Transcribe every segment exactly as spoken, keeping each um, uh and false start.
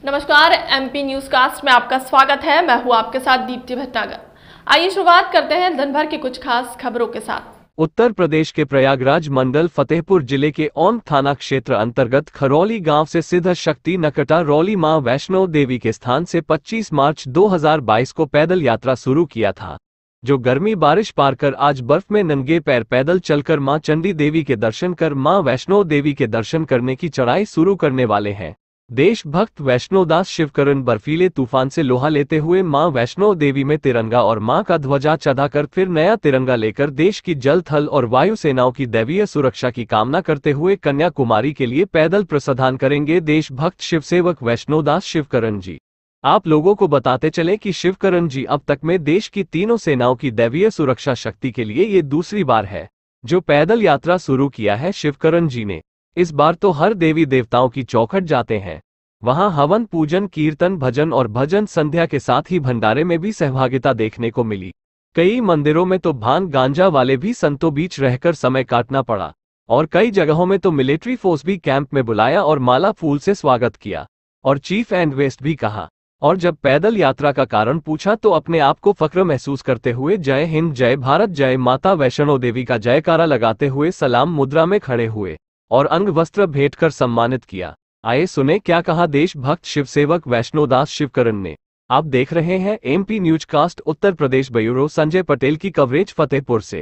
नमस्कार, MP news cast में आपका स्वागत है। मैं हूं आपके साथ दीप्ति भटनागर। आइए शुरुआत करते हैं दिन भर की कुछ खास खबरों के साथ। उत्तर प्रदेश के प्रयागराज मंडल फतेहपुर जिले के औंध थाना क्षेत्र अंतर्गत खरौली गांव से सिद्ध शक्ति नकटा रौली मां वैष्णो देवी के स्थान से पच्चीस मार्च दो हज़ार बाईस को पैदल यात्रा शुरू किया था, जो गर्मी बारिश पार कर आज बर्फ में नंगे पैर पैदल चलकर मां चंडी देवी के दर्शन कर मां वैष्णो देवी के दर्शन करने की चढ़ाई शुरू करने वाले हैं। देशभक्त वैष्णोदास शिवकरण बर्फीले तूफान से लोहा लेते हुए मां वैष्णो देवी में तिरंगा और मां का ध्वजा चढ़ाकर फिर नया तिरंगा लेकर देश की जल थल और वायु सेनाओं की दैवीय सुरक्षा की कामना करते हुए कन्याकुमारी के लिए पैदल प्रस्थान करेंगे देशभक्त शिवसेवक वैष्णोदास शिवकरण जी। आप लोगों को बताते चले कि शिवकरण जी अब तक में देश की तीनों सेनाओं की दैवीय सुरक्षा शक्ति के लिए ये दूसरी बार है जो पैदल यात्रा शुरू किया है शिवकरण जी ने। इस बार तो हर देवी देवताओं की चौखट जाते हैं, वहां हवन पूजन कीर्तन भजन और भजन संध्या के साथ ही भंडारे में भी सहभागिता देखने को मिली। कई मंदिरों में तो भांग गांजा वाले भी संतों बीच रहकर समय काटना पड़ा और कई जगहों में तो मिलिट्री फोर्स भी कैंप में बुलाया और माला फूल से स्वागत किया और चीफ एंड वेस्ट भी कहा। और जब पैदल यात्रा का कारण पूछा तो अपने आप को फक्र महसूस करते हुए जय हिंद जय भारत जय माता वैष्णो देवी का जयकारा लगाते हुए सलाम मुद्रा में खड़े हुए और अंग वस्त्र भेंट कर सम्मानित किया। आइए सुने क्या कहा देशभक्त शिवसेवक वैष्णोदास शिवकरण ने। आप देख रहे हैं MP news cast Uttar Pradesh bureau. Sanjay Patel की कवरेज फतेहपुर से।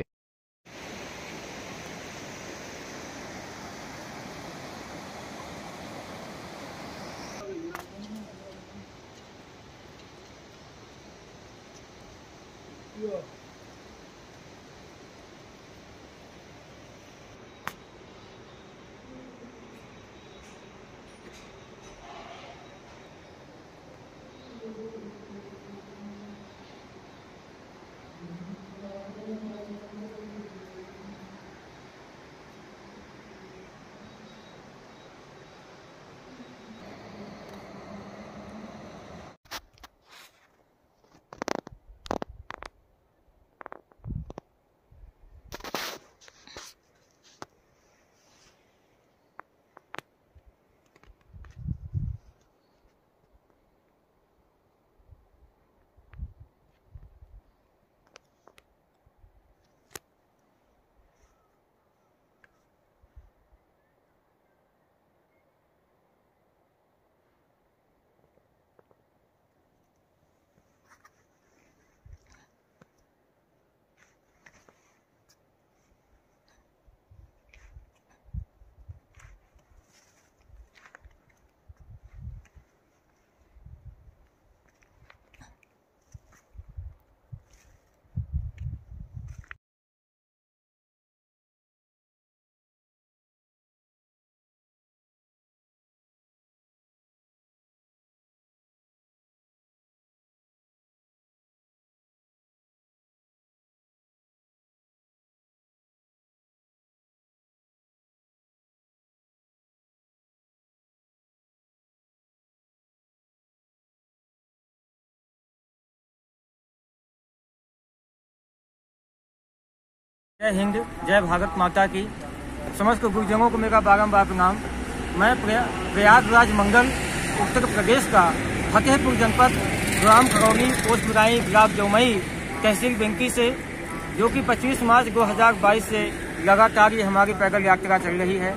जय हिंद जय भारत माता की। समस्त गुरुजनों को मेरा बारंबार प्रणाम। मैं प्रयागराज मंडल उत्तर प्रदेश का फतेहपुर जनपद ग्राम खरौली पोस्ट बुराई ब्लॉक जौमई तहसील बेंकी से, जो कि पच्चीस मार्च दो हज़ार बाईस से लगातार ये हमारी पैदल यात्रा चल रही है।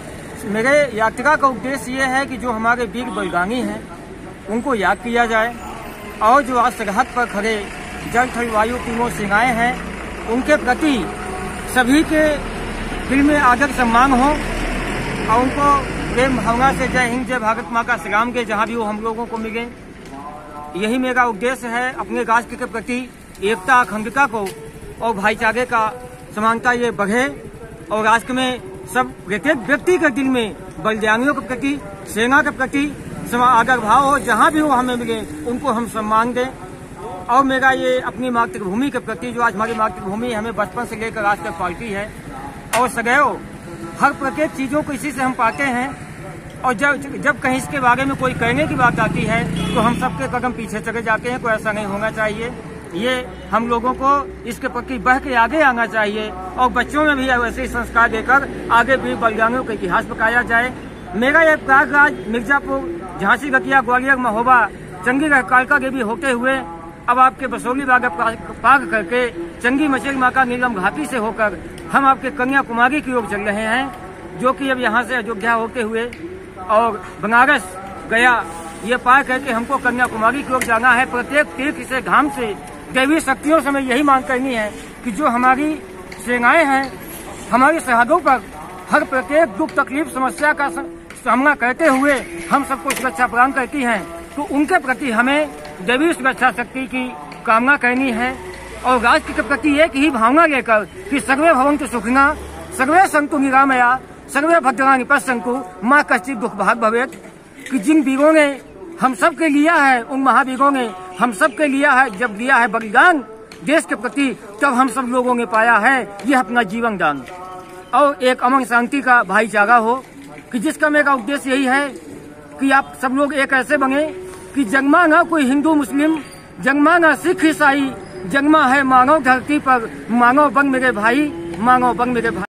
मेरे यात्रा का उद्देश्य ये है कि जो हमारे वीर बलिदानी हैं उनको याद किया जाए और जो आज सरहद पर खड़े जल थल वायु तीनों सेनाएं हैं उनके प्रति सभी के दिल में आदर सम्मान हो और उनको प्रेम भावना से जय हिंद जय भारत माँ का सलाम के जहाँ भी वो हम लोगों को मिले। यही मेरा उद्देश्य है। अपने राष्ट्र के प्रति एकता अखंडता को और भाईचारे का समानता ये बढ़े और राष्ट्र में सब प्रत्येक व्यक्ति के दिल में बलिदानियों के प्रति सेना के प्रति आदर भाव हो। जहाँ भी वो हमें मिले उनको हम सम्मान दें। और मेरा ये अपनी मातृभूमि के प्रति, जो आज हमारी मातृभूमि हमें बचपन से लेकर आज तक पालती है और सदैव हर प्रत्येक चीज़ों को इसी से हम पाते हैं। और जब जब कहीं इसके बारे में कोई कहने की बात आती है तो हम सबके कदम पीछे चले जाते हैं। कोई ऐसा नहीं होना चाहिए। ये हम लोगों को इसके प्रति बढ़ के आगे आना चाहिए और बच्चों में भी वैसे संस्कार देकर आगे भी बलिदानियों का इतिहास बताया जाए मेरा ये प्रयागराज, मिर्जापुर, झांसी, गतिया, ग्वालियर, महोबा, चंडीगढ़, कालका देवी होते हुए अब आपके बसोली बाग पार करके चंगी मछली माँ का नीलम घाटी से होकर हम आपके कन्याकुमारी की ओर चल रहे हैं, जो कि अब यहाँ से अयोध्या होते हुए और बनारस, गया ये पार करके हमको कन्याकुमारी की ओर जाना है। प्रत्येक तीर्थ से धाम से दैवी शक्तियों से हमें यही मांग करनी है कि जो हमारी सेनाएं हैं, हमारी सरहदों पर हर प्रत्येक दुख तकलीफ समस्या का सामना करते हुए हम सबको सुरक्षा प्रदान करती हैं, तो उनके प्रति हमें दैवी सुरक्षा शक्ति की कामना करनी है और राष्ट्र के प्रति एक ही भावना लेकर कि सर्वे भवन्तु सुखिना, सर्वे सन्तु निरामया, सर्वे भद्राणि पश्यन्तु, माँ कश्चित् दुख भाग भवेत्। कि जिन वीरों ने हम सब के लिया है, उन महावीरों ने हम सब के लिया है, जब दिया है बलिदान देश के प्रति, तब हम सब लोगों ने पाया है ये अपना जीवन दान। और एक अमन शांति का भाईचारा हो, कि जिसका मेरा उद्देश्य यही है कि आप सब लोग एक ऐसे बने कि जन्मा ना कोई हिंदू मुस्लिम, जन्मा ना सिख ईसाई, जन्मा है मानव धरती पर, मानव बन मेरे भाई, मानव बन मेरे भाई।